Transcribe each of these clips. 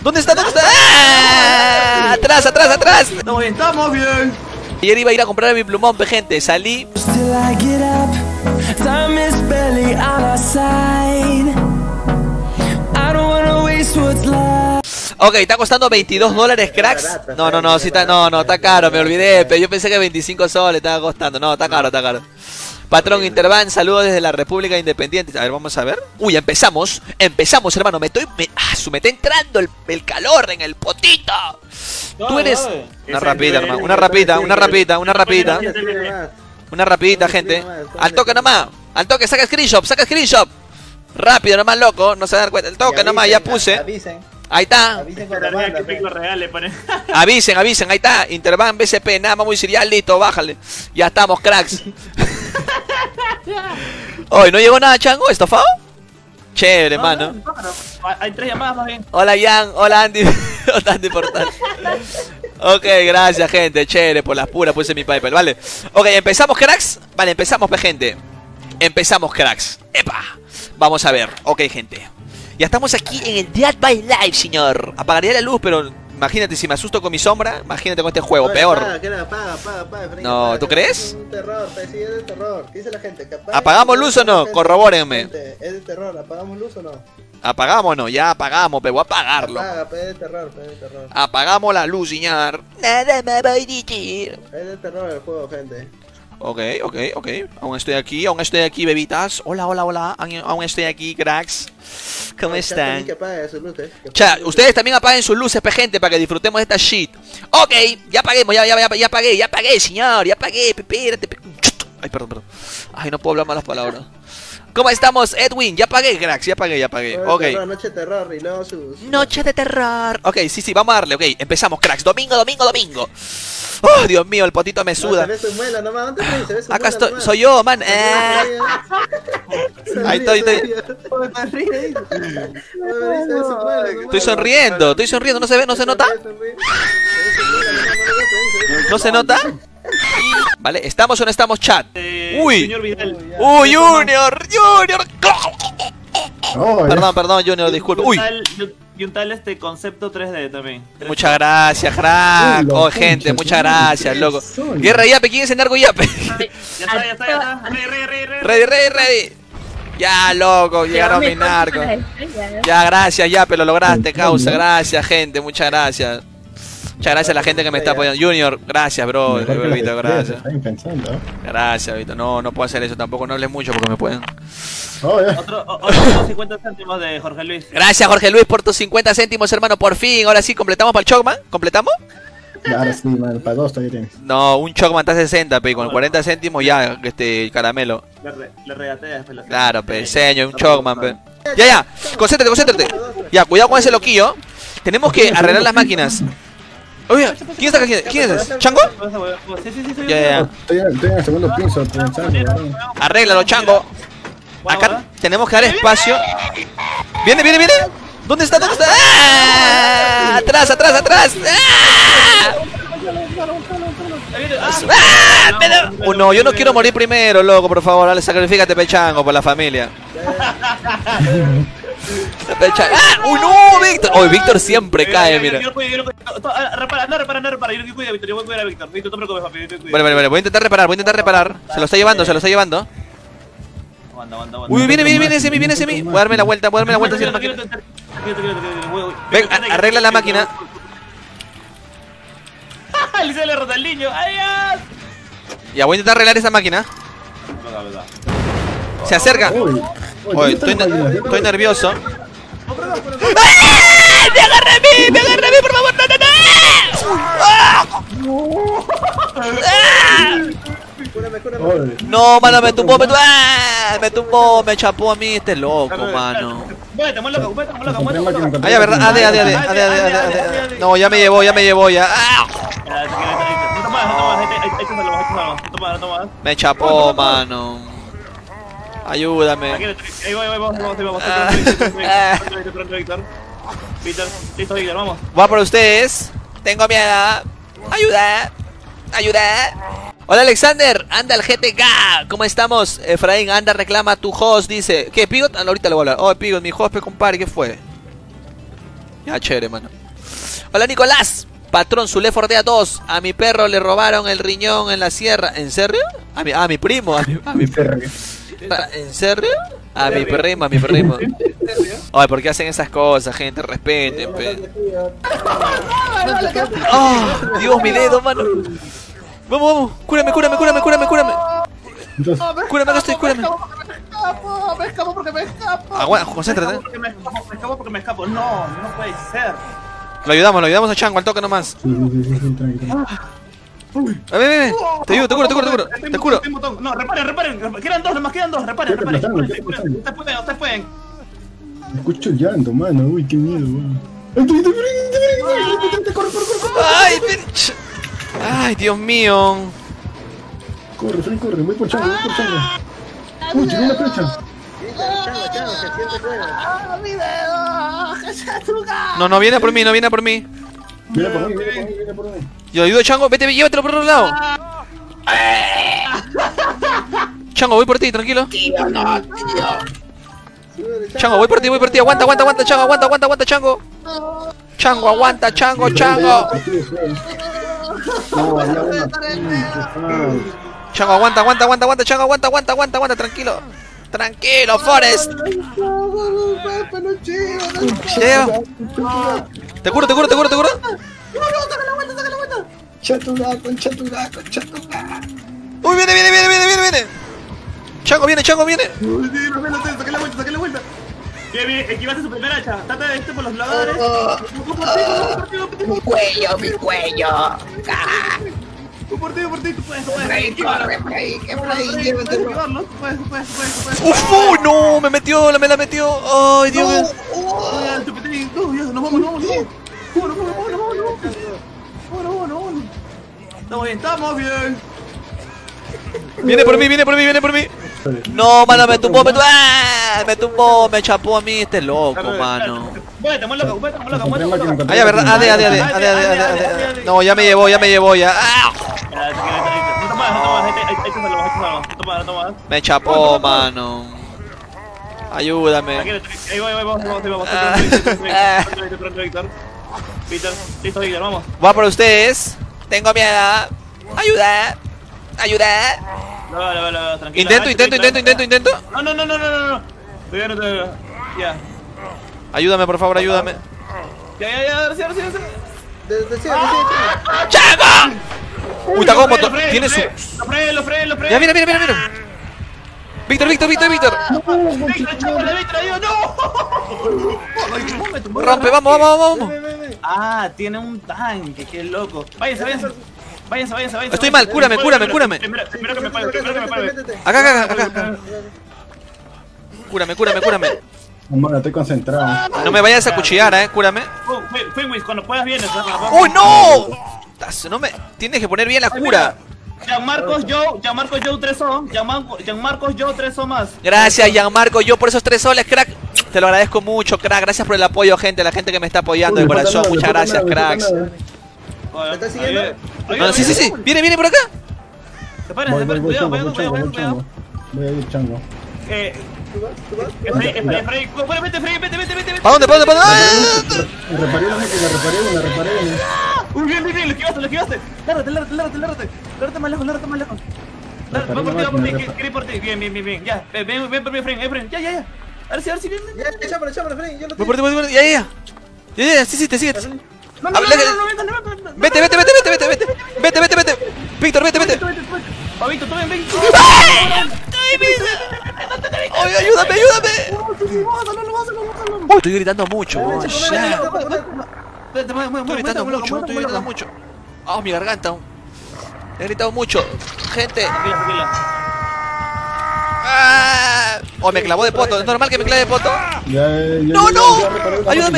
¿Dónde está? ¿Dónde está? ¡Ah! ¡Atrás, atrás, atrás! No, estamos bien. Ayer iba a ir a comprar mi plumón, gente. Salí. Ok, está costando $22, cracks. No, sí está, no, está caro, me olvidé. Pero yo pensé que 25 soles estaba costando. No, está caro, está caro. Patrón Intervan, saludos desde la República Independiente. A ver, vamos a ver. Uy, empezamos, hermano. Me está entrando el calor en el potito. Tú eres... Una rapidita, hermano. Una rapidita, gente. Al toque nomás. Al toque, saca screenshot. Rápido nomás, loco. No se dan cuenta. El toque nomás, ya puse. Ahí está. Avisen, ahí está. Intervan, BCP, nada más voy a decir, ya listo, bájale. Ya estamos, cracks. Hoy no llegó nada, Chango, ¿estofado? Chévere, mano. Hay 3 llamadas más bien. Hola, Jan, hola, Andy. No tan importante. Ok, gracias, gente. Chévere, por las puras puse mi PayPal, ¿vale? Ok, ¿empezamos, cracks? Vale, empezamos, gente. Empezamos, cracks. ¡Epa! Vamos a ver. Ok, gente. Ya estamos aquí en el Dead by Live, señor. Apagaría la luz, pero imagínate si me asusto con mi sombra. Imagínate con este juego, peor. Apaga, No, ¿tú crees? Es un terror, sí, es de terror. ¿Qué dice la gente? ¿Apagamos luz o no? Corrobórenme. Es de terror, ¿apagamos luz o no? Apagamos o no, ya apagamos, pero voy a apagarlo. Apaga, es de terror. Apagamos la luz, señor. Nada me va a decir. Es de terror el juego, gente. Ok. Aún estoy aquí, bebitas. Hola. Aún estoy aquí, cracks. ¿Cómo están? Ustedes también apaguen sus luces, gente, para que disfrutemos de esta shit. Ok, ya paguemos, ya pagué, señor, ya pagué, espérate. Ay, perdón. Ay, no puedo hablar malas palabras. ¿Cómo estamos, Edwin? Ya pagué, cracks, ya pagué. Ok. Noche de terror y luego sus... Noche de terror. Ok, sí, vamos a darle, ok. Empezamos, cracks. Domingo. Oh, Dios mío, el potito me suda. Acá estoy, soy yo, man. Ahí estoy. Estoy sonriendo. ¿No se ve? ¿No se nota? ¿No se nota? Vale, ¿estamos o no estamos, chat? Uy, Junior. Perdón, Junior, disculpe. Uy. Y un tal concepto 3D también. Muchas gracias, crack. Oh, gente, muchas gracias, loco. Guerra Yape, ¿quién es el narco Yape? Ya está. Ready. Ya, loco, llegaron mis narcos. Ya, gracias, Yape, lo lograste, causa. Gracias, gente, muchas gracias. Muchas gracias a la gente que me está apoyando. Junior, gracias, bro. Bebito, gracias. Gracias, Bebito. No puedo hacer eso tampoco. No hables mucho porque me pueden. Otro 50 céntimos de Jorge Luis. Gracias, Jorge Luis, por tus 50 céntimos, hermano. Por fin, ahora sí, ¿completamos para el Chocman? ¿Completamos? Ahora sí, man, para 2 todavía tienes. No, un Chocman está 60, pe. Con 40 céntimos ya, caramelo. Le regateas, pe. Claro, pe. Señor, un Chocman, pe. Ya. Concéntrate. Ya, cuidado con ese loquillo. Tenemos que arreglar las máquinas. Oye, ¿quién está acá? ¿Quién es? ¿Chango? Sí. Ya. Estoy en el segundo piso pensando. Arréglalo, Chango. Acá tenemos que dar espacio. Viene. ¿Dónde está? ¡Ah! Atrás. ¡Ah! No, yo no quiero morir primero, loco, por favor. Dale, sacrifícate, Pechango, por la familia. ¡Uy, no, Víctor! Hoy Víctor siempre cae, mira. Repara. Yo cuido a Víctor, yo voy a cuidar a Víctor. Víctor, no te preocupes, papi. Vale, voy a intentar reparar. Se lo está llevando. Uy, viene ese mí. Voy a darme la vuelta hacia la máquina. Ven, arregla la máquina. Se le rota el niño. ¡Adiós! Ya, voy a intentar arreglar esa máquina. Se acerca. Uy, estoy nervioso. ¡Me agarré a mí, por favor! No, mano, me tumbó, me chapó a mí este loco, mano. Ay, verdad, ade. No, ya me llevó, ya. Me chapó, mano. Ayúdame. Ahí vamos. Víctor, listo, Víctor, vamos. Va por ustedes. Tengo miedo. Ayuda. Hola, Alexander. Anda el GTK. ¿Cómo estamos? Efraín, anda, reclama tu host. Dice. ¿Qué, Pigot? Ahorita le voy a hablar. Oh, Pigot, mi host, compadre. ¿Qué fue? Ya, chévere, mano. Hola, Nicolás. Patrón, su Left 4 Dead 2. A mi perro le robaron el riñón en la sierra. ¿En serio? A mi primo. ¿En serio? A mi primo. Ay, ¿por qué hacen esas cosas, gente? Respeten, pe. Oh, Dios, mi dedo, mano. Vamos. Cúrame. Entonces, Cúrame, no estoy, cúrame. Me escapo porque me escapo. Aguanta, concéntrate. Me escapo porque me escapo. No puede ser. Lo ayudamos a Chango, al toque nomás. sí, tranquilo. Ven. Te curo. No, reparen. Quedan dos nomás, reparen. Ustedes pueden. Me escucho llanto, mano. Uy, qué miedo, weón. Corre. Ay, Dios mío. Corre, Frank, corre. Voy por Chango. Uy, tiene una flecha. Chango, que siente fuego. Mi dedo. No viene por mí. Viene por mí. Yo ayudo a Chango, vete, llévatelo por otro lado. Chango, voy por ti, tranquilo. Chango, voy por ti. Aguanta, Chango, aguanta, Chango. Chango, aguanta, Chango. Chango, aguanta, Chango, aguanta, tranquilo, Forest. Ya. Te curo. Chaturaco. Uy, viene. Chango viene. Saqué la vuelta. Bien, esquivaste su primera hacha. Trata de por los ladores. Mi cuello. Por ti, tú puedes. Corre, llévatelo. Tú puedes. Uf, no, me la metió. Ay, Dios mío. Nos vamos. Estamos bien. Viene por mí. No, mano, me tumbó, me chapó a mí este loco, mano. Muévete, loca. Ay, a ver, ade. No, ya me llevó, ya. ¡Ah! No tomas. Me chapó, mano. Ayúdame. Ahí vamos. Víctor, listo, Víctor, vamos. Va por ustedes. Tengo miedo. Ayuda. No, tranquilo. Intento. No. Todavía. Ya. Ayúdame, por favor, ayúdame. Ya, ahora sí. ¡Chango! Uy, está como tiene su... Lo freno. Ya, mira. Víctor. ¡No! Rompe, vamos. Ah, tiene un tanque, qué loco. Váyanse. Estoy mal, cúrame. Primero que me pague. Acá. Cúrame. Mano, estoy concentrado. No me vayas a cuchillar, cúrame. Fenwis, cuando puedas vienes. ¡Uy, no! No me... Tienes que poner bien la cura. Gianmarcos Joe 3O. Gianmarcos Joe 3O más. Gracias, Gianmarco, yo por esos 3 soles, crack. Te lo agradezco mucho, crack. Gracias por el apoyo, gente. La gente que me está apoyando de corazón. Muchas gracias, cracks. ¿Me estás siguiendo? No, sí. Viene por acá. Sepárense, cuidado. Voy a ir, Chango. ¿Tú vas? Frey, vete. ¿Para dónde? Me reparé una. Uy, bien, lo esquivaste. Lárgate más lejos. Va por ti, quiere ir por ti. Bien. Ya, ven por mi Efraín, ya. Ahora sí, bien. Ya, echámosle, Freddy, yo lo Voy por ti, ya. Ya, sí, te sigue. No, Vete. Víctor, vete. Pavito, tú ven. Ay, ayúdame. Uy, estoy gritando mucho. Estoy gritando mucho. Ah, mi garganta. He gritado mucho. Gente. Tranquila. Oh, me clavó de poto. ¿Es normal que me clave de poto? No. Ayúdame.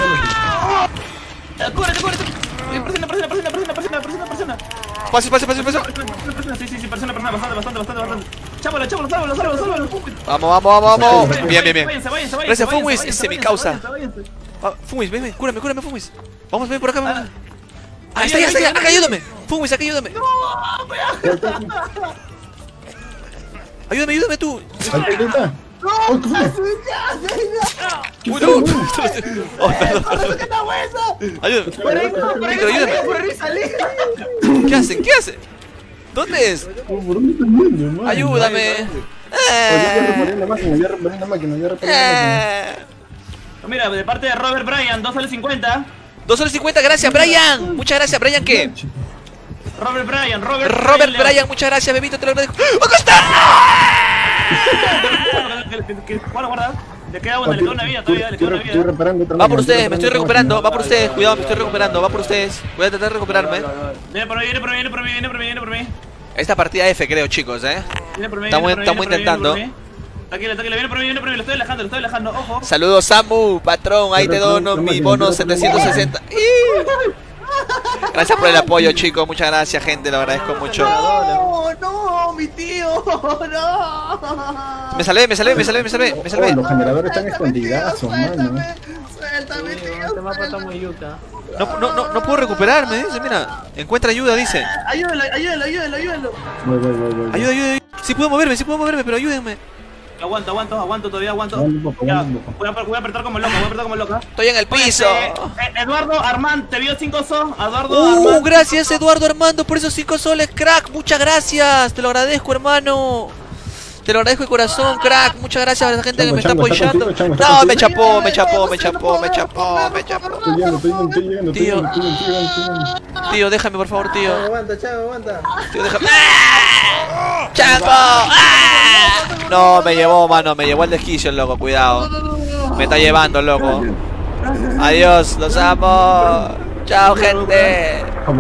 Cúbrete. Presiona. Pase. Sí, persona, bastante. Chámalo. Vamos. Bien. Váyanse. Gracias, Funwis. Ese es mi causa. Funwis, ven. Cúrame, Funwis. Vamos, ven por acá. Ahí está. Acá ayúdame. Funwis, acá ayúdame. Ayúdame tú. ¡Oh, qué fue! ¡Uy, no! ¡Oh, perdón! ¡Ayúdame! Víctor, ayúdame. ¿Qué hacen? ¿Qué hacen? ¿Dónde es? ¿Por dónde estás yendo, hermano? Ayúdame. Ya reparé la máquina. Mira, de parte de Robert Bryan, 2 soles 50. 2 soles 50, gracias, Brian. Muchas gracias, Brian, ¿qué? Robert Bryan, Bryan, muchas gracias, bebito, te lo agradezco. ¡Acá está! Guarda. Le queda una vida todavía, le queda una vida. Estoy reparando otra Va por máquina, ustedes, me estoy recuperando, va por ustedes, cuidado, me estoy recuperando, va por ustedes. Voy a tratar de recuperarme. Viene por mí. Esta partida F, creo, chicos, Estamos intentando. Tranquilo, viene por mí, lo estoy alejando, ojo. Saludos, Samu, patrón, ahí te dono mi bono 760. Gracias por el apoyo, chicos, muchas gracias, gente, lo agradezco mucho. No, mi tío, no. Me salvé. Los generadores están escondidos, mano. Suéltame, tío. Este mapa está muy yuca. No puedo recuperarme, dice, mira. Encuentra ayuda, dice. Ayúdalo. Voy. Ayuda. Sí puedo moverme, pero ayúdenme. Aguanto, todavía aguanto. Ya, voy a apretar como loca, Estoy en el piso. Eduardo Armand, te vio 5 soles. Eduardo Armand. Gracias, Eduardo Armando, por esos 5 soles, crack. Muchas gracias. Te lo agradezco, hermano. Te lo agradezco de corazón, crack. Muchas gracias a la gente que me está apoyando. No, me chapó. Estoy llegando. Tío, déjame, por favor, tío. Aguanta. Tío, déjame. ¡Chango! No, me llevó, mano. Me llevó al desquicio, loco. Cuidado. Me está llevando, loco. Adiós, los amo. Chao, gente.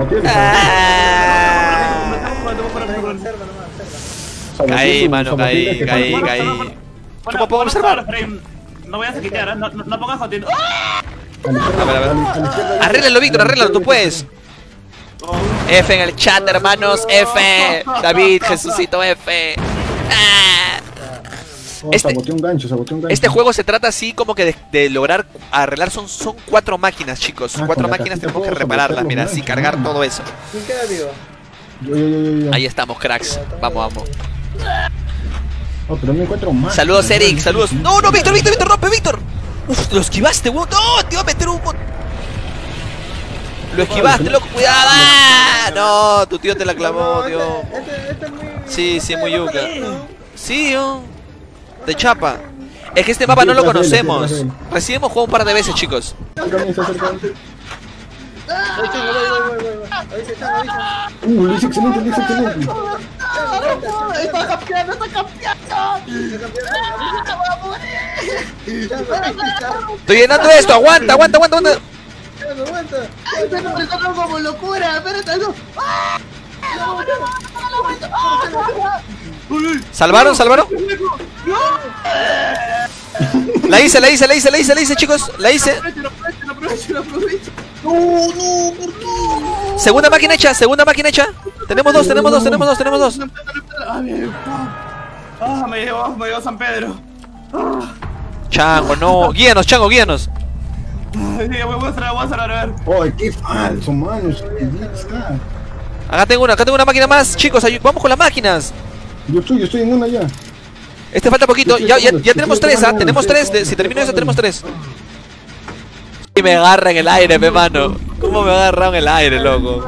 Caí, mano, caí. ¿Cómo puedo observar? No voy a saquear, no pongas jotiendo. A ver. Arréglalo, Víctor, arréglalo, tú puedes. F en el chat, hermanos. F. David, Jesucito, F. Saboteé un gancho. Este juego se trata así como que de lograr arreglar. Son 4 máquinas, chicos. 4 máquinas, tenemos que repararlas. Mira, así cargar todo eso. ¿Quién queda vivo? Yo. Ahí estamos, cracks. Vamos. Pero no encuentro más. Saludos, Eric, saludos. No, Víctor, rompe, Víctor. Uf, lo esquivaste, weón. No, te iba a meter un... Lo esquivaste, loco, cuidado. No, tu tío te la clavó, tío. Este es muy... Sí, muy yuca. Sí, de chapa. Es que este mapa no lo conocemos. Recién hemos jugado un par de veces, chicos. Lo hice excelente. Está campeando. Estoy llenando esto, aguanta. Estoy como locura, espérate, no. ¿Salvaron? La hice, chicos. La hice. Aprovecho. Segunda máquina hecha. Tenemos dos. Me llevó San Pedro. Chango, no. Guíanos, Chango, guíanos. Voy a ver. ¡Ay, qué falso, mano! Acá tengo una máquina más, chicos. Vamos con las máquinas. Yo estoy en una ya. Este falta poquito. Ya tenemos 3, tenemos 3. Si termino eso, tenemos 3. Y me agarra en el aire, pe mano. ¿Cómo me agarra en el aire, loco?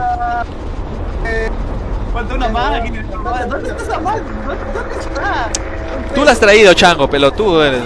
Falta una máquina. ¿Dónde está esa máquina? ¿Dónde está? Tú la has traído, Chango, pelotudo eres.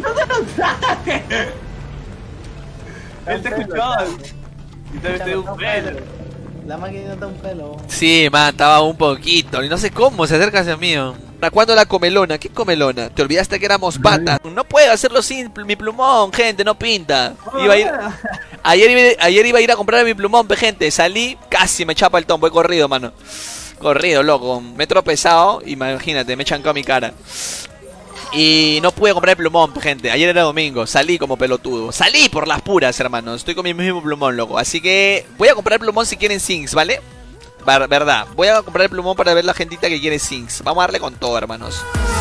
Él te escuchó. Y te un pelo. La máquina está un pelo. Sí, man, estaba un poquito. Y no sé cómo se acerca hacia mí. ¿Para cuándo la comelona? ¿Qué comelona? Te olvidaste que éramos patas. No puedo hacerlo sin mi plumón, gente, no pinta. Ayer iba a ir a comprar mi plumón, gente. Salí, casi me chapa el tombo. He corrido, mano. Corrido, loco. Me he tropezado. Imagínate, me echan con mi cara. Y no pude comprar el plumón, gente. Ayer era domingo. Salí como pelotudo. Salí por las puras, hermanos. Estoy con mi mismo plumón, loco. Así que voy a comprar el plumón si quieren Sings, ¿vale? Verdad. Voy a comprar el plumón para ver la gentita que quiere Sings. Vamos a darle con todo, hermanos.